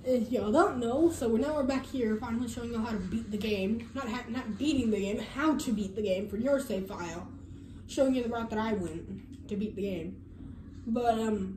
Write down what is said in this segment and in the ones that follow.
If y'all don't know, so now we're back here, finally showing you how to beat the game. Not beating the game, how to beat the game for your save file. Showing you the route that I went to beat the game. But,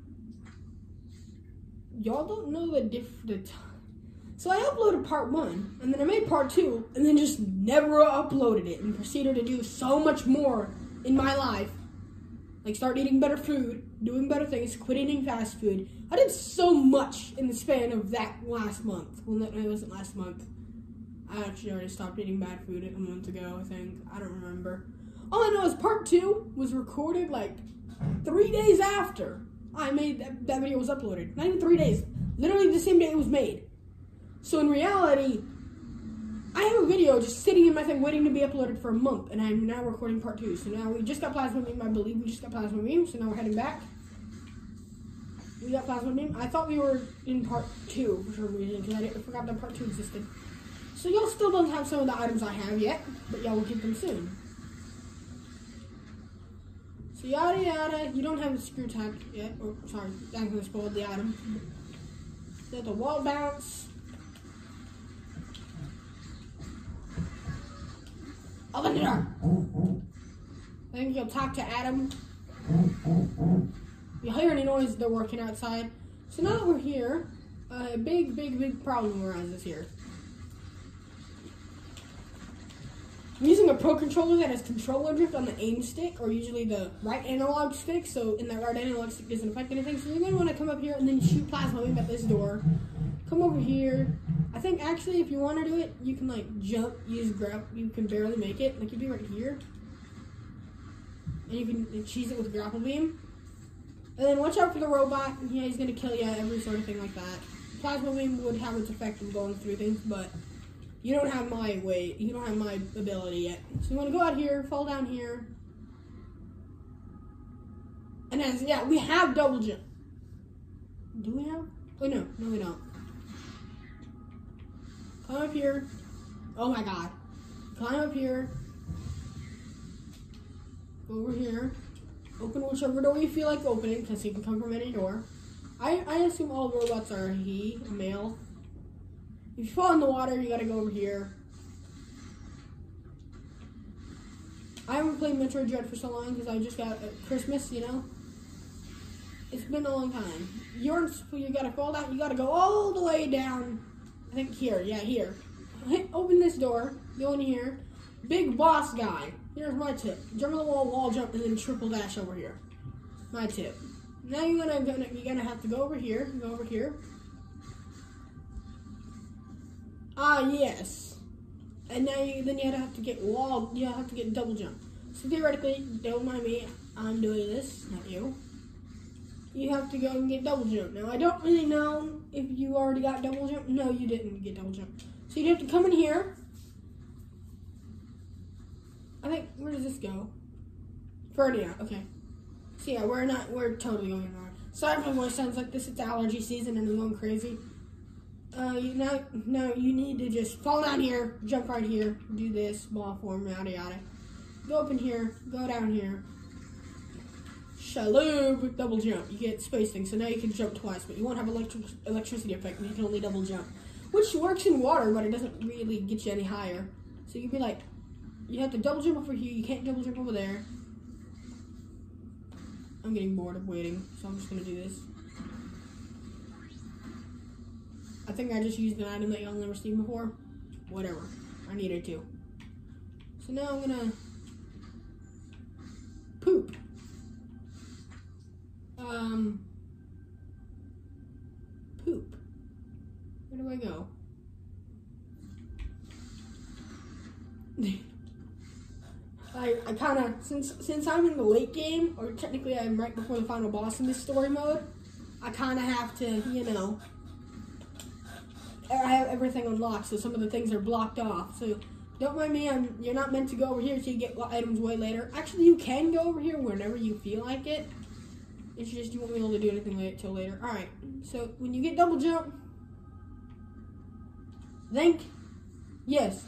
y'all don't know so I uploaded part 1, and then I made part 2, and then just never uploaded it, and proceeded to do so much more in my life. Like start eating better food, doing better things, quit eating fast food. I did so much in the span of that last month. Well, no, it wasn't last month. I actually already stopped eating bad food a month ago, I think. I don't remember. All I know is part 2 was recorded like 3 days after I made that video was uploaded. Not even 3 days. Literally the same day it was made. So in reality, I have a video just sitting in my thing waiting to be uploaded for a month, and I'm now recording part 2. So now we just got Plasma Beam, I believe we just got Plasma Beam, so now we're heading back. We got Plasma Beam. I thought we were in part 2 for some reason, because I forgot that part 2 existed. So y'all still don't have some of the items I have yet, but y'all will get them soon. So yada yada, you don't have the screw tap yet. Oh, sorry, I'm going to spoil the item. You have the wall bounce. Open the door. I think you'll talk to Adam. You hear any noise, they're working outside. So now that we're here, a big problem arises here. I'm using a Pro Controller that has controller drift on the aim stick, or usually the right analog stick, so in that right analog stick doesn't affect anything. So you're going to want to come up here and then shoot Plasma Beam at this door. Come over here. I think actually if you want to do it, you can like jump, use grab, you can barely make it. Like you'd be right here. And you can cheese it with Grapple Beam. And then watch out for the robot. Yeah, he's going to kill you, every sort of thing like that. Plasma Beam would have its effect of going through things, but you don't have my weight. You don't have my ability yet. So you want to go out here, fall down here. And then, yeah, we have double jump. Do we have? Oh, no, we don't. Climb up here. Oh my god. Climb up here. Go over here. Open whichever door you feel like opening, because he can come from any door. I assume all robots are a male. If you fall in the water, you gotta go over here. I haven't played Metroid Dread for so long because I just got Christmas, you know? It's been a long time. You gotta fall down, you gotta go all the way down. I think here, yeah, here. Open this door, go in here. Big boss guy. Here's my tip. Jump on the wall jump, and then triple dash over here. My tip. Now you're gonna have to go over here, Ah, yes. And now then you have to get you have to get double jump. So theoretically, don't mind me, I'm doing this, not you. You have to go and get double jump. Now, I don't really know if you already got double jump. No, you didn't get double jump. So you have to come in here. I think, where does this go? Further out, okay. So yeah, we're totally going wrong. Sorry if my voice sounds like this, it's allergy season and I'm going crazy. Now you need to just fall down here, jump right here, do this, ball form, yada yada. Go up in here, go down here. Shaloob, double jump. You get space thing, so now you can jump twice, but you won't have electricity effect, and you can only double jump. Which works in water, but it doesn't really get you any higher. So you'd be like, you have to double jump over here, you can't double jump over there. I'm getting bored of waiting, so I'm just gonna do this. I think I just used an item that y'all never seen before. Whatever, I needed to. So now I'm gonna poop. Poop. Where do I go? I kind of, since I'm in the late game, or technically I'm right before the final boss in this story mode, I kind of have to, you know, I have everything unlocked, so some of the things are blocked off. So don't mind me, you're not meant to go over here until you get items way later. Actually, you can go over here whenever you feel like it. It's just you won't be able to do anything till later. Alright, so when you get double jump, yes.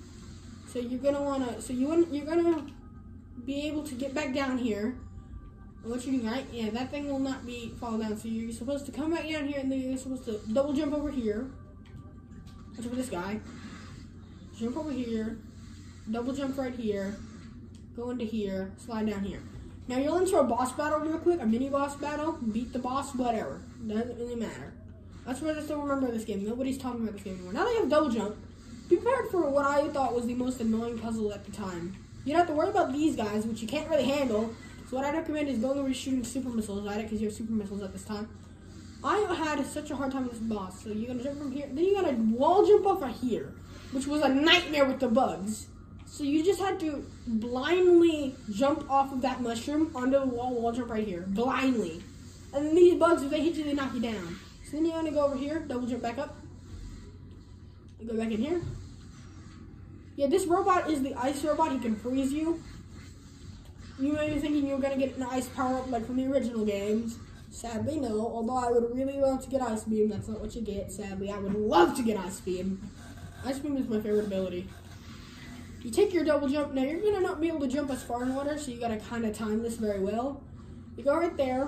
So you're gonna wanna, you're gonna be able to get back down here. what you do, right? Yeah, that thing will not be fall down. So you're supposed to come back down here, and then you're supposed to double jump over here. Watch over this guy. Jump over here. Double jump right here. Go into here. Slide down here. Now you'll enter a boss battle real quick, a mini boss battle. Beat the boss, whatever. Doesn't really matter. That's what I still remember this game. Nobody's talking about this game anymore. Now they have double jump. Be prepared for what I thought was the most annoying puzzle at the time. You don't have to worry about these guys, which you can't really handle. So what I recommend is going over shooting super missiles at it, because you have super missiles at this time. I had such a hard time with this boss. So you're going to jump from here. Then you got to wall jump off of here, which was a nightmare with the bugs. So you just had to blindly jump off of that mushroom onto the wall jump right here. Blindly. And then these bugs, if they hit you, they knock you down. So then you're going to go over here, double jump back up. And go back in here. Yeah, this robot is the ice robot. He can freeze you. You may be thinking you were going to get an ice power-up like from the original games. Sadly, no. Although I would really love to get Ice Beam. That's not what you get. Sadly, I would love to get Ice Beam. Ice Beam is my favorite ability. You take your double jump. Now, you're going to not be able to jump as far in water, so you got to kind of time this very well. You go right there.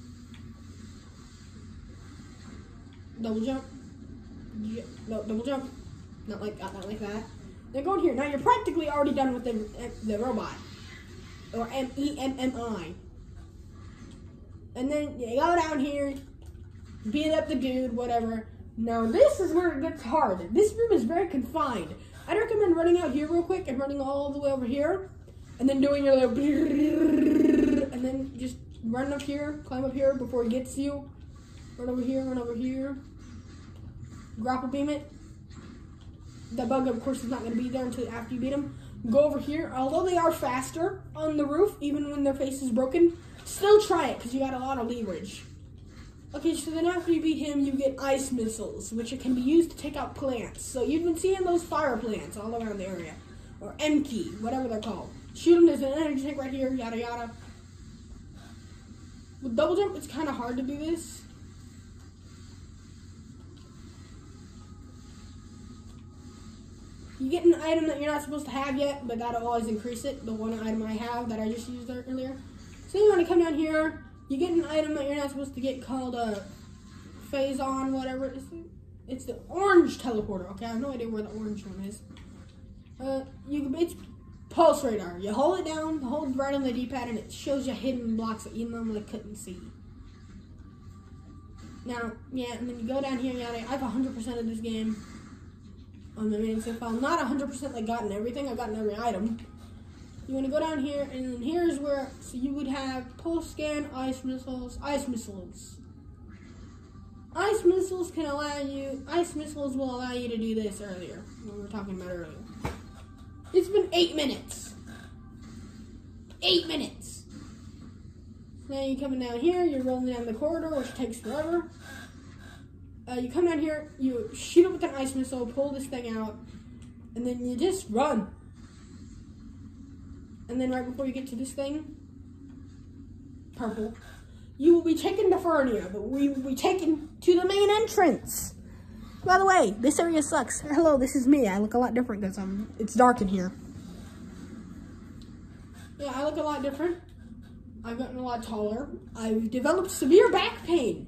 Double jump. No, double jump. Not like that. Then go in here. Now, you're practically already done with the robot. Or MEMMI. And then you go down here, beat up the dude, whatever. Now this is where it gets hard. This room is very confined. I'd recommend running out here real quick and running all the way over here. And then doing your little and then just run up here, climb up here before he gets you. Run over here, run over here. Grapple beam it. The bug, of course, is not going to be there until after you beat him. Go over here. Although they are faster on the roof, even when their face is broken, still try it because you got a lot of leverage. Okay, so then after you beat him, you get ice missiles, which can be used to take out plants. So you've been seeing those fire plants all around the area. Or Enki, whatever they're called. Shoot them, there's an energy tank right here, yada yada. With double jump, it's kind of hard to do this. You get an item that you're not supposed to have yet, but that'll always increase it. The one item I have that I just used earlier. So you want to come down here. You get an item that you're not supposed to get called a phase on, whatever. It's the orange teleporter. Okay, I have no idea where the orange one is. It's pulse radar. You hold it down, hold right on the D-pad, and it shows you hidden blocks that you normally couldn't see. Now, yeah, and then you go down here, yada. I have 100% of this game on the main save file. Not 100% like gotten everything. I've gotten every item. You want to go down here, and then here's where, so you would have pulse scan, ice missiles, ice missiles. Ice missiles can allow you, ice missiles will allow you to do this earlier, what we were talking about earlier. It's been 8 minutes. 8 minutes. Now you're coming down here, you're rolling down the corridor, which takes forever. You come down here, you shoot it with an ice missile, pull this thing out, and then you just run. And then right before you get to this thing, purple, you will be taken to Fernia, but we will be taken to the main entrance. By the way, this area sucks. Hello, this is me. I look a lot different because it's dark in here. Yeah, I look a lot different. I've gotten a lot taller. I've developed severe back pain.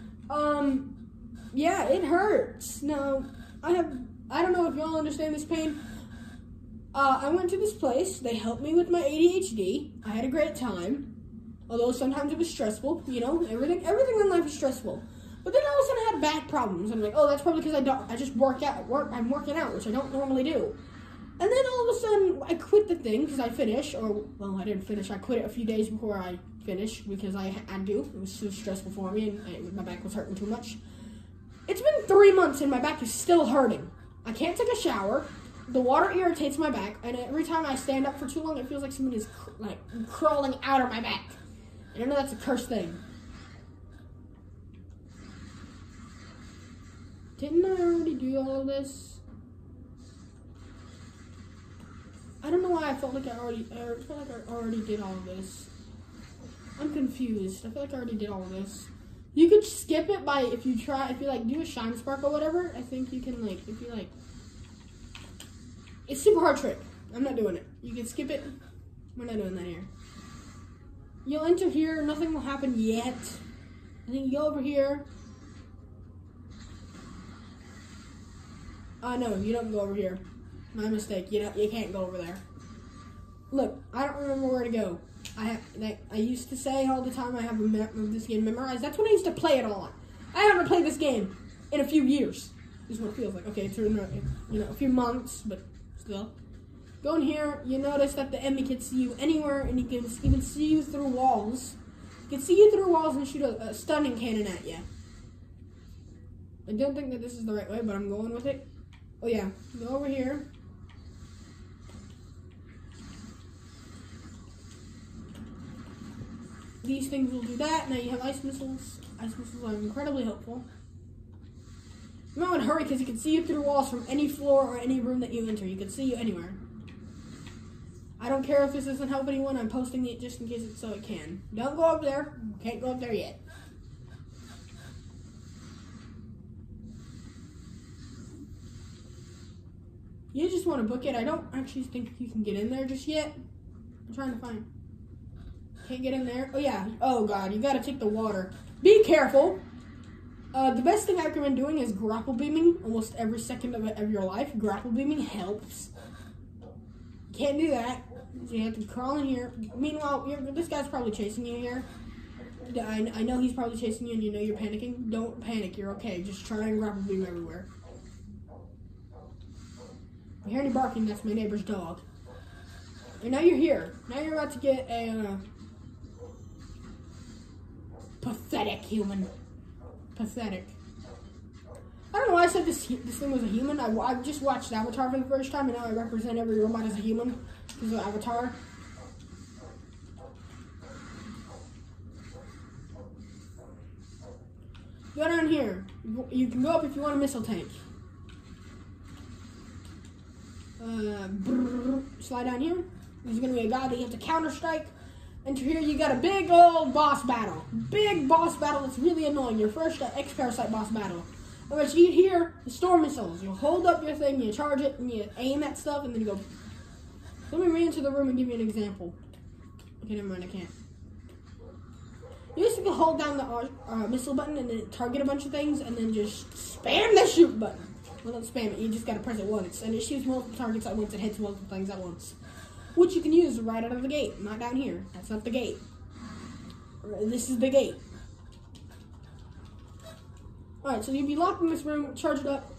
Yeah, it hurts. Now, I don't know if y'all understand this pain. I went to this place. They helped me with my ADHD. I had a great time. Although sometimes it was stressful. You know, everything in life is stressful. But then all of a sudden I had back problems. I'm like, oh, that's probably because I just I'm working out, which I don't normally do. And then all of a sudden I quit the thing because I finished. Well, I didn't finish. I quit it a few days before I finished because I had to. It was too stressful for me and my back was hurting too much. It's been 3 months and my back is still hurting. I can't take a shower. The water irritates my back, and every time I stand up for too long, it feels like someone is crawling out of my back. And I know that's a cursed thing. Didn't I already do all of this? I don't know why I felt like I already did all of this. I'm confused. I feel like I already did all of this. You could skip it by if you do a shine spark or whatever. I think you can it's a super hard trick. I'm not doing it. You can skip it. We're not doing that here. You'll enter here. Nothing will happen yet. And then you go over here. No, you don't go over here. My mistake. You can't go over there. Look, I don't remember where to go. I used to say all the time I have a map of this game memorized. That's when I used to play it all. I haven't played this game in a few years. This is what it feels like. Okay, it's a few months, but still. Go in here. You notice that the enemy can see you anywhere, and he can even see you through walls. He can see you through walls and shoot a stunning cannon at you. I don't think that this is the right way, but I'm going with it. Oh yeah, go over here. These things will do that. Now you have ice missiles. Ice missiles are incredibly helpful. You might want to hurry because you can see you through walls from any floor or any room that you enter. You can see you anywhere. I don't care if this doesn't help anyone. I'm posting it just in case so it can. Don't go up there. Can't go up there yet. You just want to book it. I don't actually think you can get in there just yet. I'm trying to find. Can't get in there. Oh, yeah. Oh, God. You got to take the water. Be careful. The best thing I recommend doing is grapple beaming almost every second of your life. Grapple beaming helps. Can't do that. So you have to crawl in here. Meanwhile, this guy's probably chasing you here. I know he's probably chasing you and you know you're panicking. Don't panic. You're okay. Just try and grapple beam everywhere. You hear any barking? That's my neighbor's dog. And now you're here. Now you're about to get a pathetic human. Pathetic. I don't know why I said this thing was a human. I just watched Avatar for the first time, and now I represent every robot as a human because of Avatar. Go down here. You can go up if you want a missile tank. Slide down here. There's going to be a guy that you have to counter-strike. Enter here, you got a big old boss battle. Big boss battle that's really annoying. Your first X-Parasite boss battle. What you get here is storm missiles. You hold up your thing, you charge it, and you aim at stuff, and then you go. Let me re-enter the room and give you an example. Okay, never mind, I can't. You just hold down the missile button and then target a bunch of things, and then just spam the shoot button. Well, don't spam it, you just gotta press it once, and it shoots multiple targets at once, it hits multiple things at once. Which you can use right out of the gate, not down here. That's not the gate. This is the gate. Alright, so you'll be locked in this room, charge it up.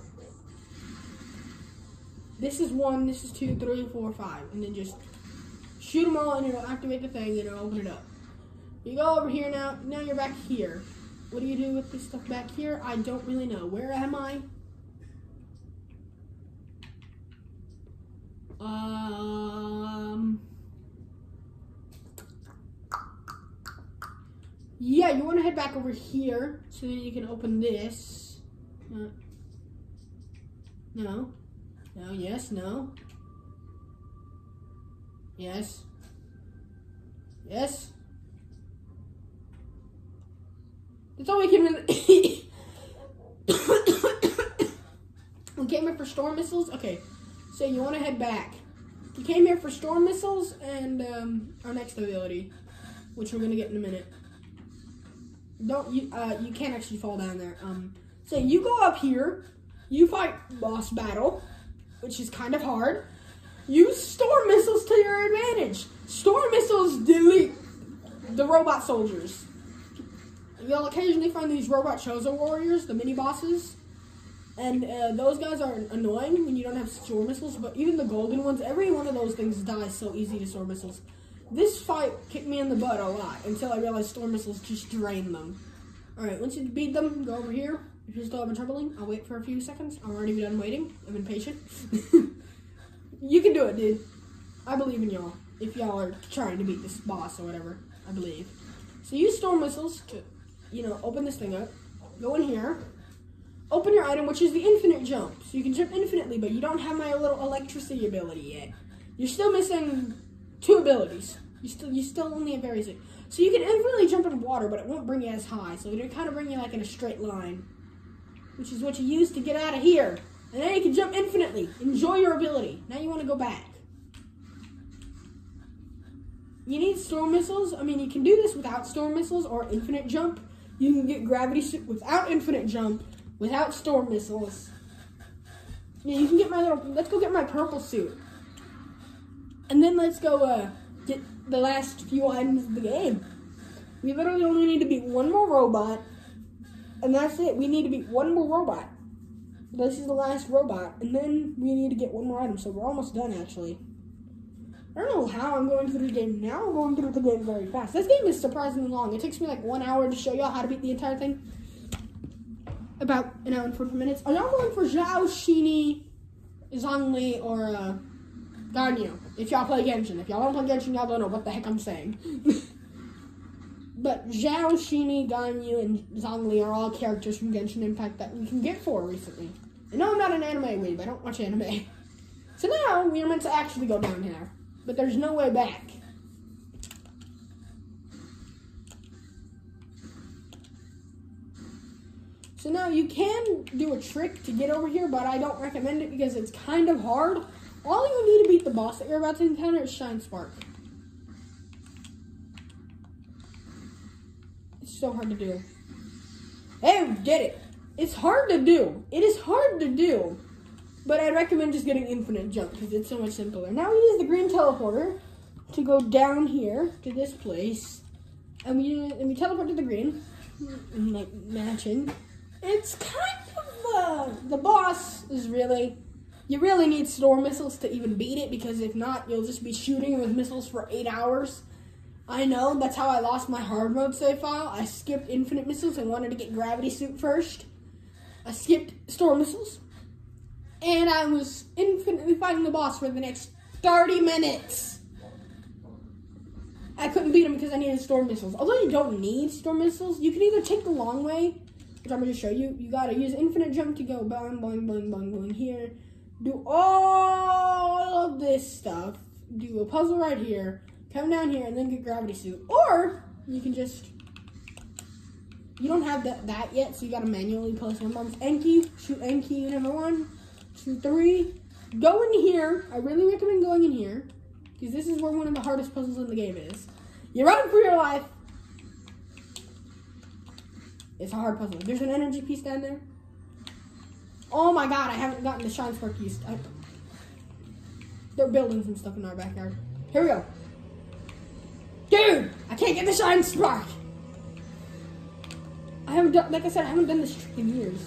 This is 1, this is 2, 3, 4, 5. And then just shoot them all and it'll activate the thing and it'll open it up. You go over here now, now you're back here. What do you do with this stuff back here? I don't really know. Where am I? Yeah, you want to head back over here so that you can open this. No. No, yes, no. Yes. Yes. That's all we can really... We came here for storm missiles? Okay, so you want to head back. You came here for storm missiles and our next ability, which we're going to get in a minute. You can't actually fall down there. So you go up here, you fight boss battle, which is kind of hard. Use storm missiles to your advantage. Storm missiles delete the robot soldiers. You'll occasionally find these robot Chozo warriors, the mini bosses, and those guys are annoying when you don't have storm missiles. But even the golden ones, every one of those things dies so easy to storm missiles. This fight kicked me in the butt a lot until I realized storm missiles just drain them. Alright, once you beat them, go over here. If you're still having trouble, I'll wait for a few seconds. I'm already done waiting. I'm impatient. You can do it, dude. I believe in y'all. If y'all are trying to beat this boss or whatever, I believe. So use storm missiles to, open this thing up. Go in here. Open your item, which is the infinite jump. So you can jump infinitely, but you don't have my little electricity ability yet. You're still missing 2 abilities. You still only have very sick. So you can infinitely jump in water, but it won't bring you as high. So it'll kind of bring you like in a straight line, which is what you use to get out of here. And then you can jump infinitely. Enjoy your ability. Now you want to go back. you need storm missiles. I mean, you can do this without storm missiles or infinite jump. You can get gravity suit without infinite jump, without storm missiles. Yeah, you can get my little, let's go get my purple suit. And then let's go get the last few items of the game. We literally only need to beat one more robot. And that's it. We need to beat one more robot. This is the last robot. And then we need to get one more item. So we're almost done, actually. I don't know how I'm going through the game now. I'm going through the game very fast. This game is surprisingly long. It takes me like 1 hour to show y'all how to beat the entire thing. About an hour and 40 minutes. Are y'all going for Zhao, Shini, Zhongli, or Ganyu? If y'all play Genshin. If y'all don't play Genshin, y'all don't know what the heck I'm saying. But Zhao, Shini, Ganyu, and Zhongli are all characters from Genshin Impact that we can get for recently. And no, I'm not an anime weeb. I don't watch anime. So now we are meant to actually go down here. But there's no way back. So now you can do a trick to get over here, but I don't recommend it because it's kind of hard. All you need to beat the boss that you're about to encounter is Shine Spark. It's so hard to do. Hey, we did it. It's hard to do. It is hard to do. But I recommend just getting infinite jump because it's so much simpler. Now we use the green teleporter to go down here to this place. And we teleport to the green. And like matching. It's kind of the boss is really, you really need storm missiles to even beat it, because if not, you'll just be shooting with missiles for 8 hours. I know, that's how I lost my hard mode save file. I skipped infinite missiles and wanted to get gravity suit first. I skipped storm missiles. And I was infinitely fighting the boss for the next 30 minutes. I couldn't beat him because I needed storm missiles. Although you don't need storm missiles, you can either take the long way, which I'm going to show you. You got to use infinite jump to go bang, bang, bang, bang, bang here. Do all of this stuff. Do a puzzle right here. Come down here and then get gravity suit. Or you can just, you don't have that yet, so you got to manually place one bombs. Enki, shoot Enki number 1, 2, 3. Go in here. I really recommend going in here, because this is where one of the hardest puzzles in the game is. You're running for your life. It's a hard puzzle. There's an energy piece down there. Oh my god, I haven't gotten the Shine Spark used. There are buildings and stuff in our backyard. Here we go. Dude, I can't get the Shine Spark. I haven't done, like I said, I haven't done this trick in years.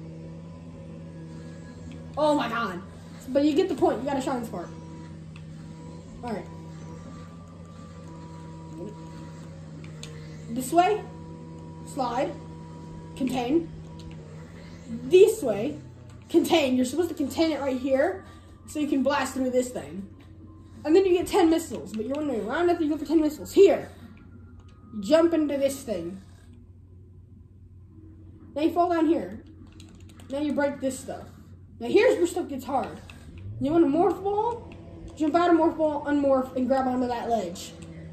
Oh my god. But you get the point. You got a Shine Spark. Alright. This way. Slide. Contain. This way. Contain. You're supposed to contain it right here, so you can blast through this thing. And then you get 10 missiles. But you're wondering, why on earth you go for 10 missiles? Here. Jump into this thing. Now you fall down here. Now you break this stuff. Now here's where stuff gets hard. You want a morph ball? Jump out of morph ball, unmorph, and grab onto that ledge.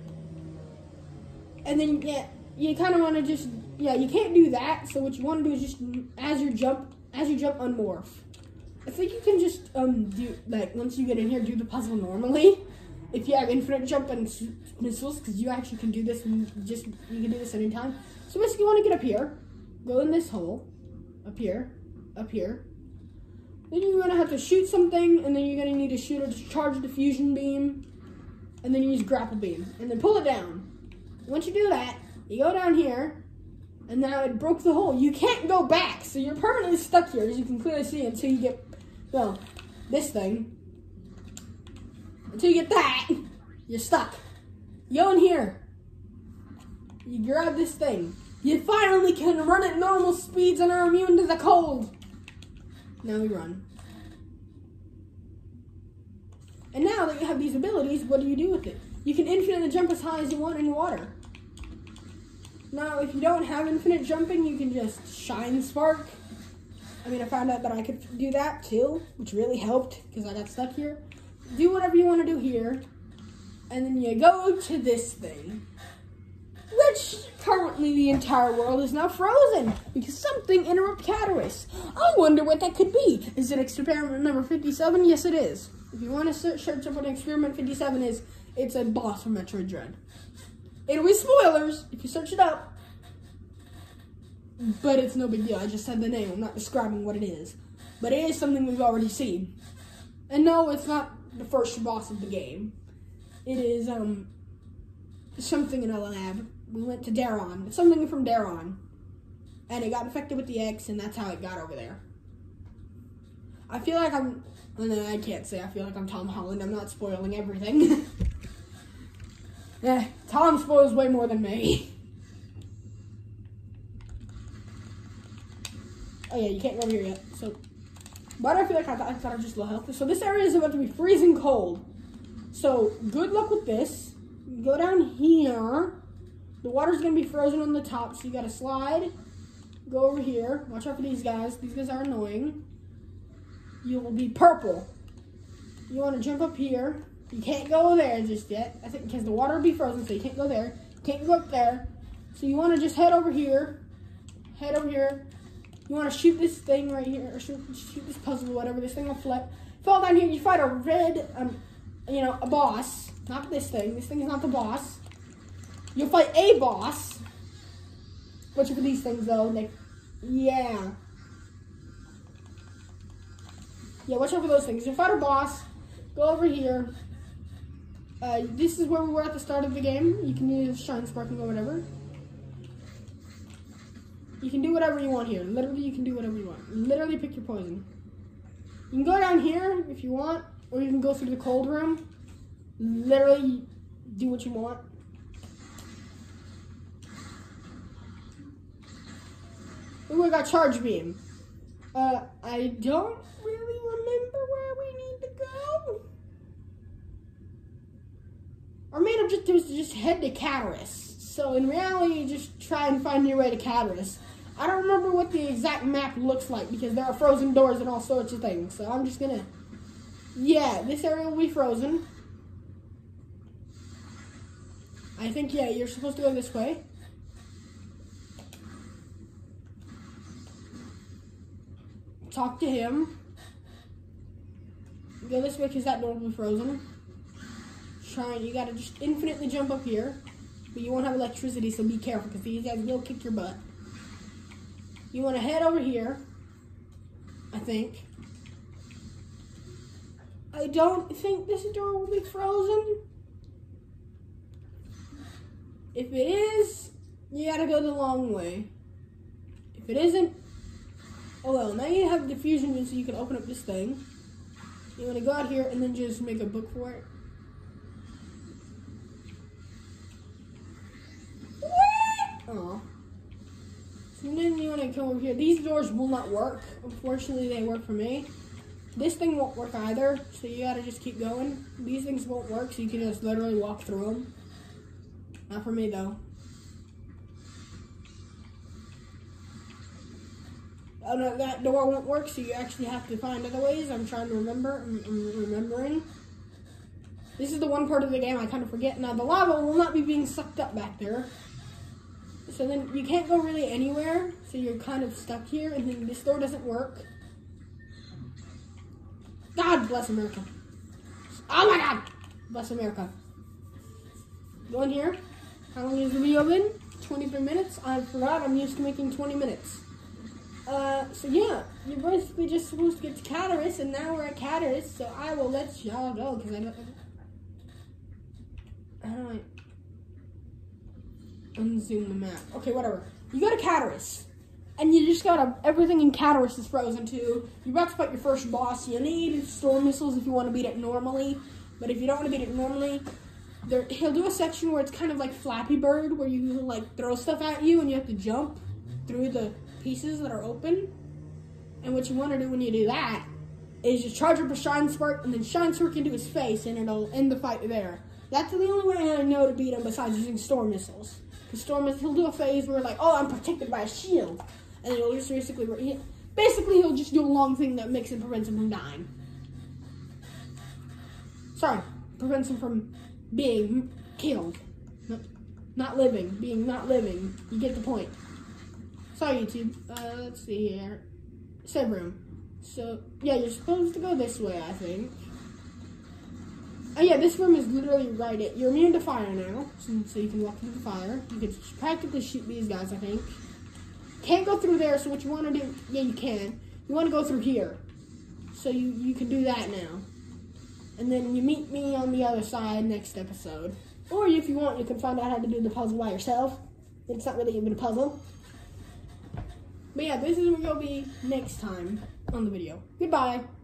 And then you kind of want to just, you can't do that. So what you want to do is just, as you jump, unmorph. I think you can just do, like, once you get in here, do the puzzle normally. If you have infinite jump and missiles, because you actually can do this, and you can do this anytime. So basically you want to get up here, go in this hole, up here, up here. Then you're going to have to shoot something, and then you're going to need to shoot or charge the fusion beam, and then you use grapple beam, and then pull it down. Once you do that, you go down here, and now it broke the hole. You can't go back, so you're permanently stuck here, as you can clearly see, until you get, well, this thing. Until you get that, you're stuck. You go in here. You grab this thing. You finally can run at normal speeds and are immune to the cold. Now we run. And now that you have these abilities, what do you do with it? You can infinitely jump as high as you want in water. Now, if you don't have infinite jumping, you can just Shine Spark. I mean, I found out that I could do that too, which really helped because I got stuck here. Do whatever you want to do here. And then you go to this thing, which currently the entire world is now frozen because something interrupted Cataris. I wonder what that could be. Is it experiment number 57? Yes, it is. If you want to search up what experiment 57 is, It's a boss from Metroid Dread. It'll be spoilers if you search it up. But it's no big deal. I just said the name. I'm not describing what it is. But it is something we've already seen. And no, it's not the first boss of the game. It is something in a lab. We went to Daron. It's something from Daron. And it got infected with the X, and that's how it got over there. I feel like I can't say I feel like I'm Tom Holland. I'm not spoiling everything. Yeah, Tom spoils way more than me. Oh yeah, you can't go over here yet. So, why do I feel like I thought I was just low health? So this area is about to be freezing cold. So good luck with this. Go down here. The water's gonna be frozen on the top, so you gotta slide. Go over here. Watch out for these guys. These guys are annoying. You will be purple. You want to jump up here. You can't go there just yet. I think because the water will be frozen, so you can't go there. You can't go up there. So you want to just head over here. Head over here. You want to shoot this thing right here, or shoot this puzzle, whatever. This thing will flip. Fall down here. You fight a red, a boss. Not this thing. This thing is not the boss. You'll fight a boss. Watch out for these things though. Yeah, watch out for those things. You'll fight a boss. Go over here. This is where we were at the start of the game. You can use Shine Sparking or whatever. You can do whatever you want here. Literally, you can do whatever you want. Literally, pick your poison. You can go down here if you want, or you can go through the cold room. Literally, do what you want. Ooh, I got Charge Beam. I don't really remember where we need to go. Our main objective is to just head to Cataris. So in reality, just try and find your way to Cataris. I don't remember what the exact map looks like because there are frozen doors and all sorts of things. So I'm just gonna, yeah, this area will be frozen. I think, yeah, you're supposed to go this way. Talk to him. Go this way because that door will be frozen. You gotta just infinitely jump up here. But you won't have electricity, so be careful because these guys will kick your butt. You want to head over here, I think. I don't think this door will be frozen. If it is, you gotta go the long way. If it isn't, oh well, now you have diffusion so you can open up this thing. You want to go out here and then just make a book for it. Oh. So then you want to come over here. These doors will not work. Unfortunately, they work for me. This thing won't work either, so you gotta just keep going. These things won't work, so you can just literally walk through them. Not for me, though. Oh no, that door won't work, so you actually have to find other ways. I'm trying to remember. I'm remembering. This is the one part of the game I kind of forget. Now, the lava will not be being sucked up back there. So then you can't go really anywhere, so you're kind of stuck here, and then this door doesn't work. God bless America. Oh my God! Bless America. Go in here. How long has the video been? 23 minutes. I forgot I'm used to making 20 minutes. So yeah, you're basically just supposed to get to Cataris, and now we're at Cataris, so I will let y'all go, because I don't unzoom the map. Okay, whatever. You go to Cataris, and you just everything in Cataris is frozen too. You're about to fight your first boss. You need storm missiles if you want to beat it normally, but if you don't want to beat it normally, he'll do a section where it's kind of like Flappy Bird, where you like throw stuff at you, and you have to jump through the pieces that are open. And what you want to do when you do that is just charge up a Shine Spark and then Shine Spark into his face, and it'll end the fight there. That's the only way I know to beat him besides using Storm Missiles. Because Storm Missiles, he'll do a phase where like, oh, I'm protected by a shield. And then he'll just basically he'll just do a long thing that makes him prevents him from dying. Sorry, prevents him from being killed. Not living, not living. You get the point. Sorry, YouTube. Let's see here. Save room. So, yeah, you're supposed to go this way, I think. Oh yeah, this room is literally right it. You're immune to fire now, so you can walk through the fire. You can practically shoot these guys, I think. Can't go through there, so what you want to do, yeah, you can. You want to go through here. So you can do that now. And then you meet me on the other side next episode. Or if you want, you can find out how to do the puzzle by yourself. It's not really even a puzzle. But yeah, this is where you'll be next time on the video. Goodbye.